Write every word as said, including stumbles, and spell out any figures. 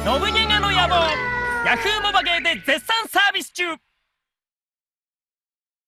信ゲガの野望ヤフーモバゲーで絶賛サービス中。